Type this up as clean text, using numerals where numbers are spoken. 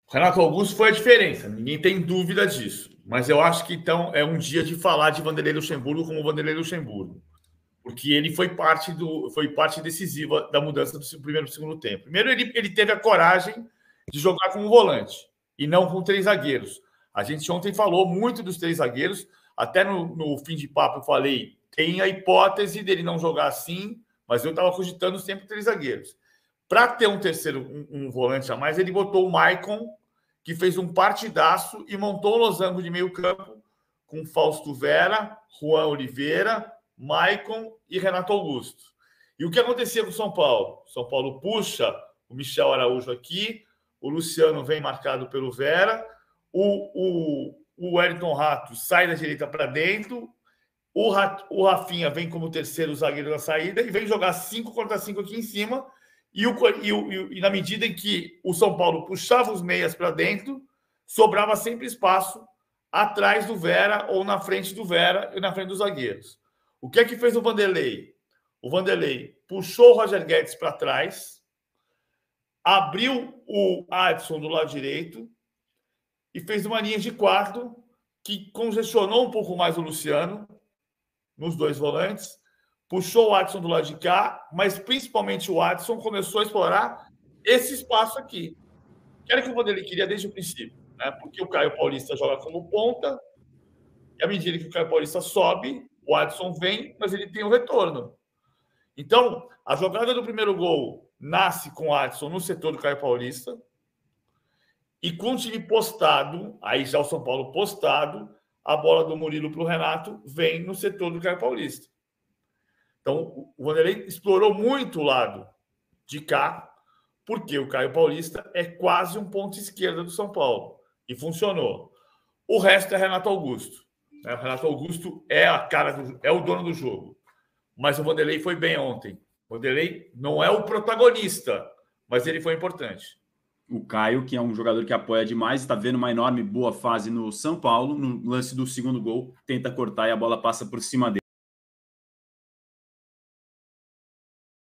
O Renato Augusto foi a diferença, ninguém tem dúvida disso. Mas eu acho que então é um dia de falar de Vanderlei Luxemburgo como Vanderlei Luxemburgo, porque ele foi parte decisiva da mudança do primeiro para o segundo tempo. Primeiro, ele teve a coragem de jogar como volante e não com 3 zagueiros. A gente ontem falou muito dos 3 zagueiros, até no fim de papo eu falei, tem a hipótese dele não jogar assim, mas eu estava cogitando sempre 3 zagueiros. Para ter um terceiro, um volante a mais, ele botou o Maicon, que fez um partidaço e montou um losango de meio campo com Fausto Vera, Juan Oliveira, Maicon e Renato Augusto. E o que acontecia com o São Paulo? São Paulo puxa o Michel Araújo aqui, o Luciano vem marcado pelo Vera, o Wellington Rato sai da direita para dentro, o Rafinha vem como terceiro zagueiro da saída e vem jogar 5 contra 5 aqui em cima. E na medida em que o São Paulo puxava os meias para dentro, sobrava sempre espaço atrás do Vera ou na frente do Vera e na frente dos zagueiros. O que é que fez o Vanderlei? O Vanderlei puxou o Roger Guedes para trás, abriu o Adson do lado direito e fez uma linha de 4 que congestionou um pouco mais o Luciano nos 2 volantes, puxou o Adson do lado de cá, mas principalmente o Adson começou a explorar esse espaço aqui. Que era que o Vanderlei queria desde o princípio, né? Porque o Caio Paulista joga como ponta, e à medida que o Caio Paulista sobe, o Adson vem, mas ele tem o retorno. Então, a jogada do primeiro gol nasce com o Adson no setor do Caio Paulista, e com o time postado, aí já o São Paulo postado, a bola do Murilo para o Renato vem no setor do Caio Paulista. Então, o Vanderlei explorou muito o lado de cá, porque o Caio Paulista é quase um ponto esquerda do São Paulo. E funcionou. O resto é Renato Augusto. O Renato Augusto é a cara, é o dono do jogo. Mas o Vanderlei foi bem ontem. O Vanderlei não é o protagonista, mas ele foi importante. O Caio, que é um jogador que apoia demais, está vendo uma enorme boa fase no São Paulo. No lance do segundo gol, tenta cortar e a bola passa por cima dele.